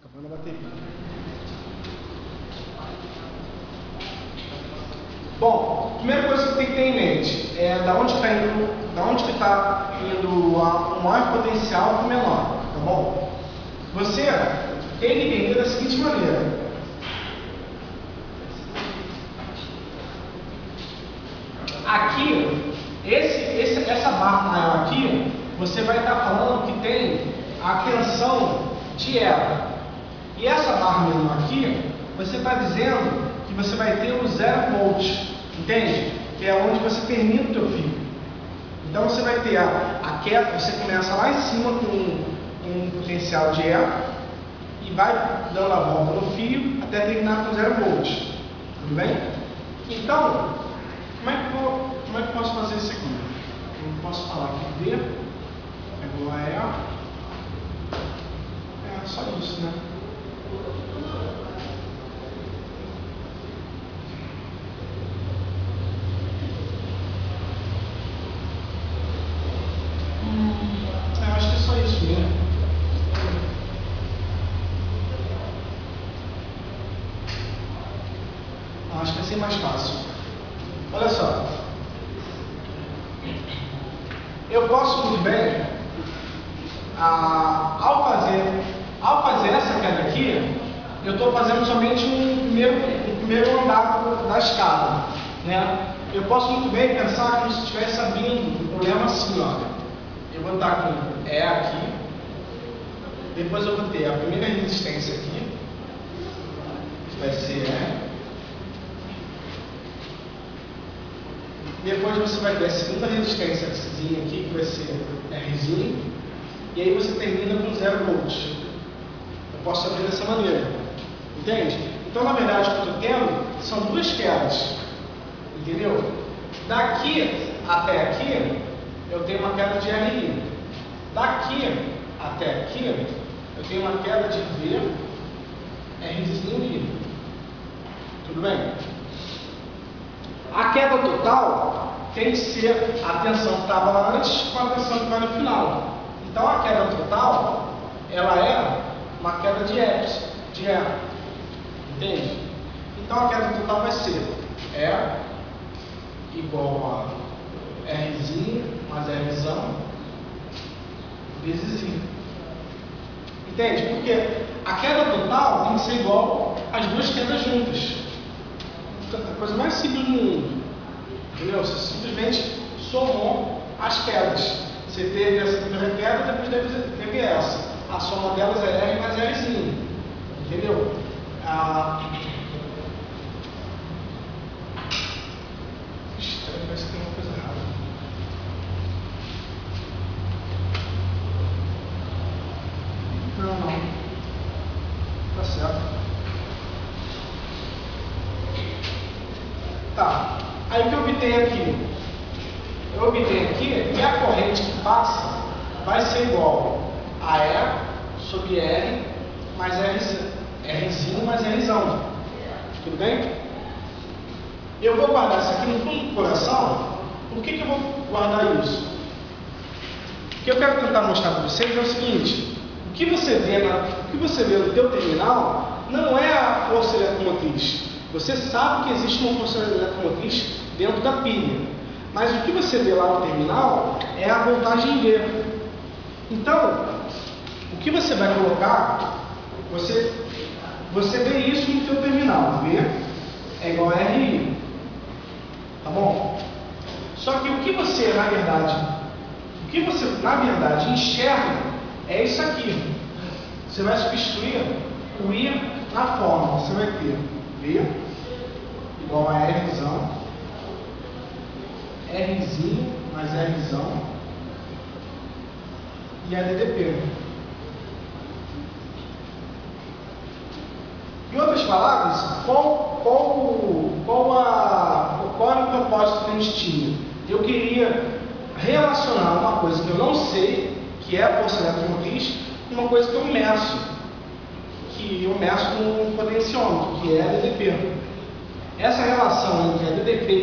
Acabando a bateria. Bom, a primeira coisa que tem que ter em mente é da onde que está indo o maior potencial para o menor, tá bom? Você tem que entender da seguinte maneira. Aqui, essa barra maior aqui, você vai estar falando que tem a tensão de ela. E essa barra menor aqui, você está dizendo que você vai ter o 0 volts, entende? Que é onde você termina o teu fio. Então você vai ter a queda, você começa lá em cima com um potencial de E e vai dando a volta no fio até terminar com 0 volts. Tudo bem? Então, como é que eu posso fazer isso aqui? Eu posso falar que V é igual a E. É só isso, né? Eu acho que é só isso mesmo. Acho que vai ser mais fácil. Olha só. Eu posso muito bem, ao fazer essa queda aqui, eu estou fazendo somente um primeiro andar da escada, né? Eu posso muito bem pensar como se estivesse abrindo o problema assim, olha. Eu vou estar com E aqui, depois eu vou ter a primeira resistência aqui, que vai ser E. Depois você vai ter a segunda resistência aqui, que vai ser Rzinho, e aí você termina com 0 volts. Eu posso abrir dessa maneira, entende? Então, na verdade, o que eu estou tendo são duas quedas, entendeu? Daqui até aqui, eu tenho uma queda de RI. Daqui até aqui, eu tenho uma queda de V, Rzinho e I. Tudo bem? A queda total tem que ser a tensão que estava lá antes com a tensão que vai no final. Então a queda total, ela é uma queda de E. Entende? Então a queda total vai ser E igual a Rzinho mais Rzão vezes I. Entende? Porque a queda total tem que ser igual às duas quedas juntas. A coisa mais simples do mundo, entendeu? Você simplesmente somou as quedas. Você teve essa primeira queda, depois teve essa. A soma delas é R mais Rzinho, entendeu? Estranho, parece que tem uma coisa errada. Não. Tá certo. Tá, aí o que eu obtenho aqui? Eu obtenho aqui que a corrente que passa vai ser igual a E sobre R mais Rzinho mais Rzão. Tudo bem? Eu vou guardar isso aqui no fundo do coração. Por que eu vou guardar isso? O que eu quero tentar mostrar para vocês é o seguinte: o que você vê no teu terminal não é a força eletromotriz. Você sabe que existe uma força eletromotriz dentro da pilha, mas o que você vê lá no terminal é a voltagem V. Então, o que você vai colocar, você vê isso no seu terminal. V é igual a RI, tá bom? Só que o que você na verdade enxerga é isso aqui. Você vai substituir o I na fórmula. Você vai ter V igual a Rzão, Rzinho mais Rzão e a DDP. Em outras palavras, qual era o propósito que a gente tinha? Eu queria relacionar uma coisa que eu não sei, que é a força eletromotriz, com uma coisa que eu meço, com um potenciômetro, que é a DDP. Essa relação entre a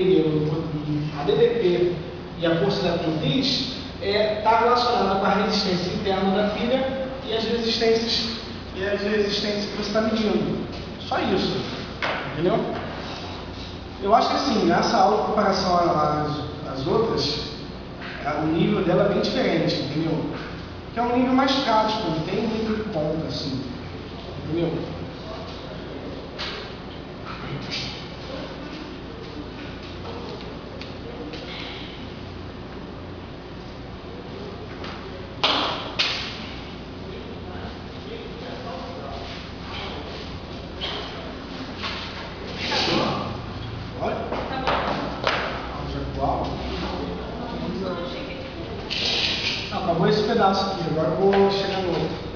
DDP e a força eletromotriz está relacionada com a resistência interna da pilha e as resistências e as resistências que você está medindo. Só isso, entendeu? Eu acho que assim, nessa aula, em comparação às outras, o nível dela é bem diferente, entendeu? Que é um nível mais prático, não tem muito ponto assim, entendeu? Acabou esse pedaço aqui, agora eu vou chegar no outro.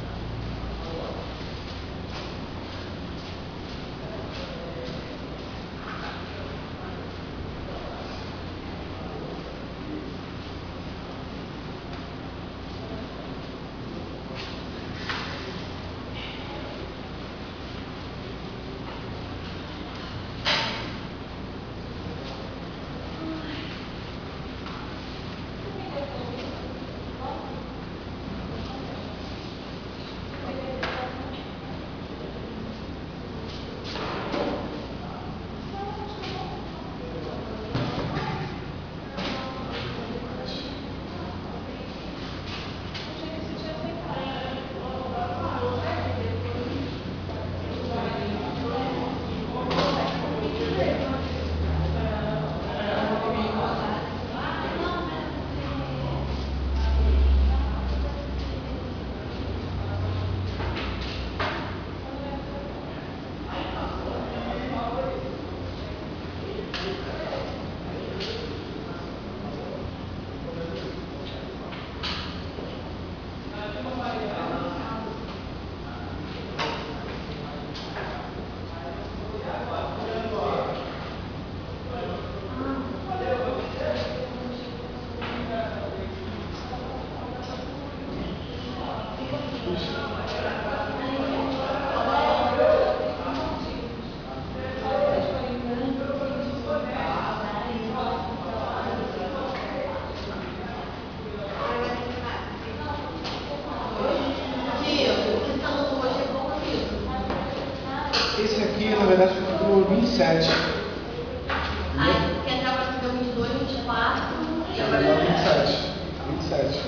Esse aqui, na verdade, ficou 27. Porque até agora você deu 22, 24 e agora é 27. 27.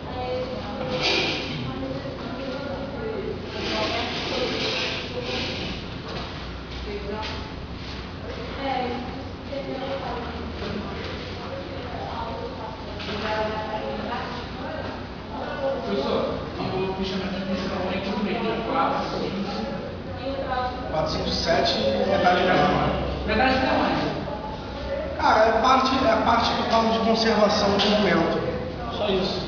Professor, eu me chamei de atenção aí que no meio de 4, 4, 5, 7 e metade de mais. metade da mais. Cara, é a parte que eu falo de conservação do documento. Só isso.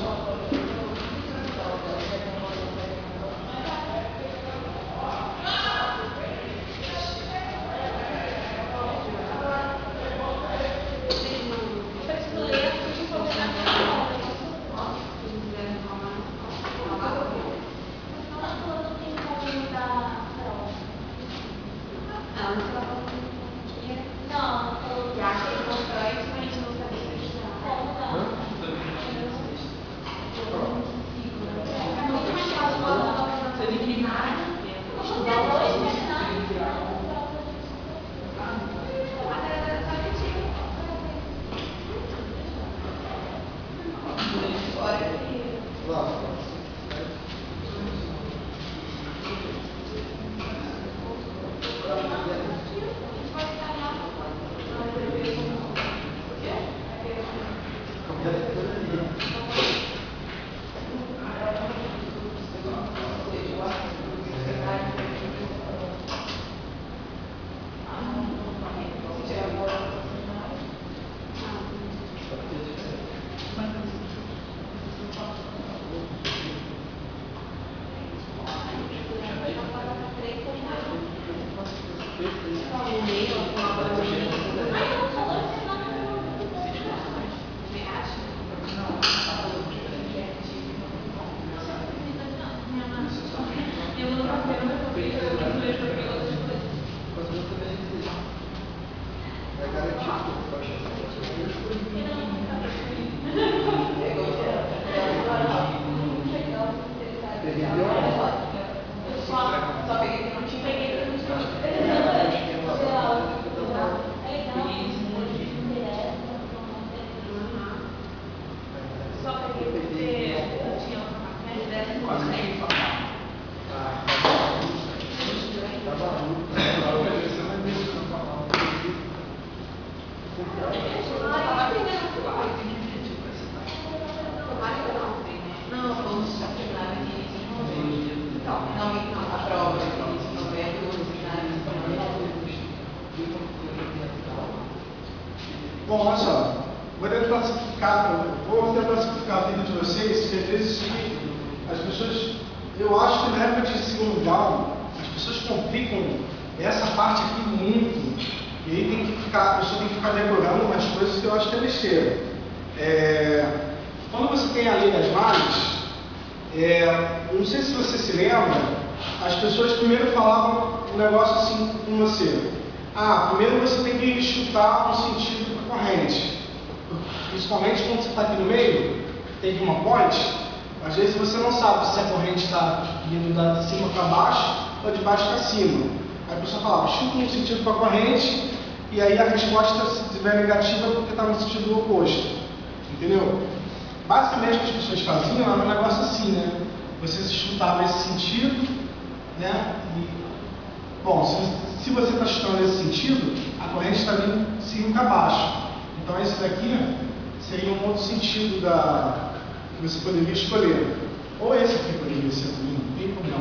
Bom, olha só, vou tentar simplificar a vida de vocês, porque às vezes as pessoas, eu acho que na época de segundo grau, as pessoas complicam essa parte aqui muito, e aí a pessoa tem que ficar decorando umas coisas que eu acho que é besteira. Quando você tem a lei das malhas, não sei se você se lembra, as pessoas primeiro falavam um negócio assim com você. Primeiro você tem que chutar no sentido da corrente. Principalmente quando você está aqui no meio, tem uma ponte, às vezes você não sabe se a corrente está indo de cima para baixo ou de baixo para cima. Aí a pessoa falava, chuta no sentido para a corrente, e aí a resposta, se estiver negativa, é porque está no sentido oposto. Entendeu? Basicamente o que as pessoas faziam era um negócio assim, né? Você se chutava nesse sentido, né? Bom, se você está chutando nesse sentido, a corrente está vindo de cima para baixo. Então esse daqui seria um outro sentido que você poderia escolher. Ou esse aqui poderia ser também, não tem problema.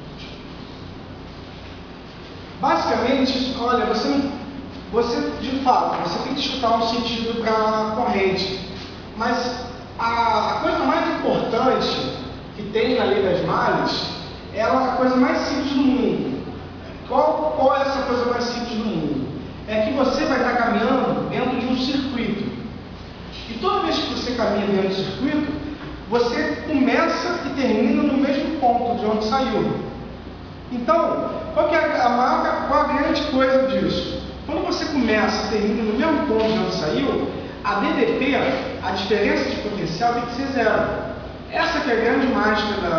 Basicamente, olha, você de fato, você tem que chutar um sentido para a corrente. Mas a coisa mais importante que tem na lei das malhas é a coisa mais simples do mundo. Qual é essa coisa mais simples do mundo? É que você vai estar caminhando dentro de um circuito. E toda vez que você caminha dentro do circuito, você começa e termina no mesmo ponto de onde saiu. Então, qual a grande coisa disso? Quando você começa e termina no mesmo ponto de onde saiu, a DDP, a diferença de potencial, tem que ser zero. Essa que é a grande mágica